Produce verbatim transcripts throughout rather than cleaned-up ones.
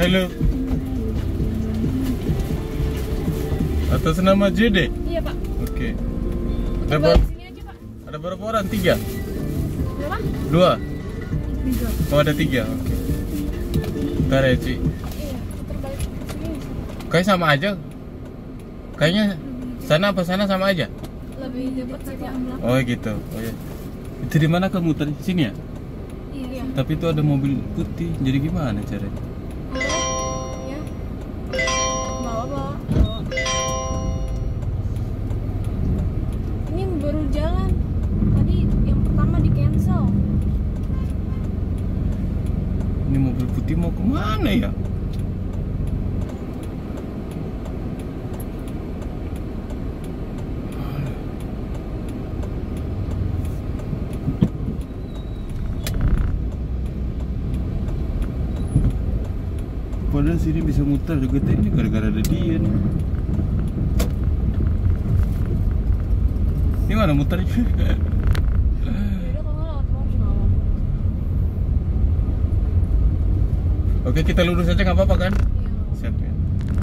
Halo. Atas nama J D? Iya, Pak. Oke. Ada, Coba ber di sini aja, Pak. ada berapa orang? Tiga? Berapa? Dua? Tiga. Oh, ada tiga. Oke. Bentar ya, Ci. Iya, putar balik ke sini. Kayak sama aja. Kayaknya sana apa sana sama aja? Lebih cepat sih, Pak. Oh, gitu. Oh, ya. Itu di mana kamu muter? Sini ya? Iya. Tapi itu ada mobil putih. Jadi gimana caranya? Ya. Bawa, bawa. Bawa. Ini baru jalan. Tadi yang pertama di cancel. Ini mobil putih mau kemana ya? Padahal sini bisa muter juga tuh, ini gara-gara ada dia nih. Ini mana muternya? Yaudah, kalau nggak lewat mau juga nggak apa-apa. Oke, kita lurus aja nggak apa-apa kan? Iya. Siap ya.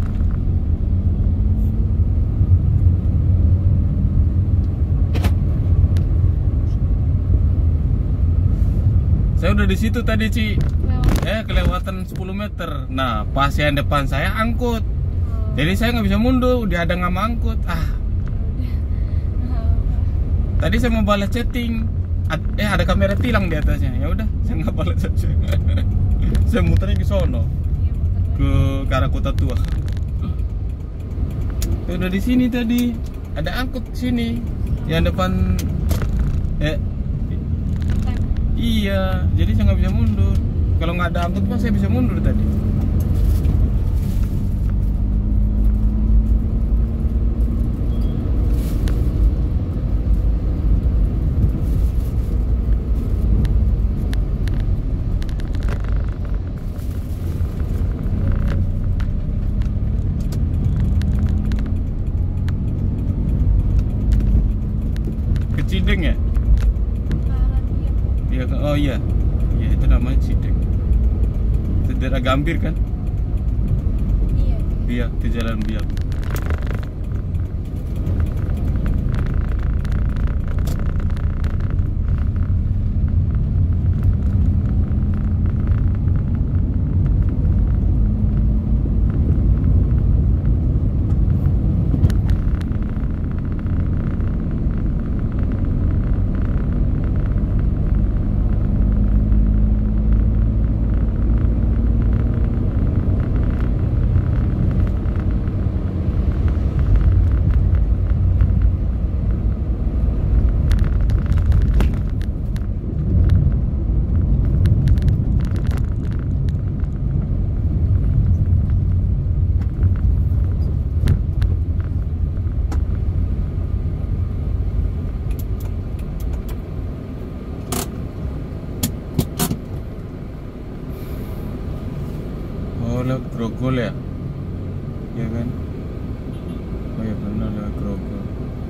Saya udah di situ tadi, Ci. Lewat. Eh, kelewatan sepuluh meter. Nah, pas yang depan saya angkut. Jadi saya nggak bisa mundur, dia ada nggak angkut. Ah, tadi saya mau balas chatting. Ad- Eh, ada kamera tilang di atasnya. Ya udah, saya nggak balas aja. Saya muternya ke sono, Iya, putar ke, ke arah kota tua. Ya udah di sini tadi. Ada angkut sini. Yang depan eh balik. iya, jadi saya nggak bisa mundur. Kalau nggak ada angkut, mas saya bisa mundur tadi. Ke Cideng ya? Ke arah dia. Iya, ke- oh iya, iya itu namanya Cideng. Itu daerah Gambir kan? Iya. Biak, di Jalan Biak. Oh, lewat Grogol ya? Iya kan? Oh ya benar, lewat Grogol.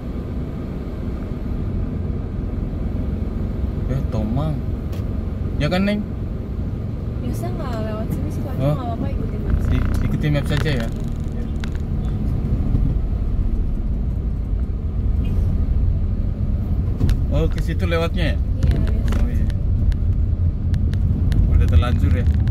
Eh, Tomang. Ya kan, Neng? Biasa nggak lewat sini sih, Pak. Oh. Nggak apa-apa, ikutin aja. Di, ikuti map saja ya. Oh, ke situ lewatnya ya? Iya, biasa. Oh iya. Udah terlanjur ya.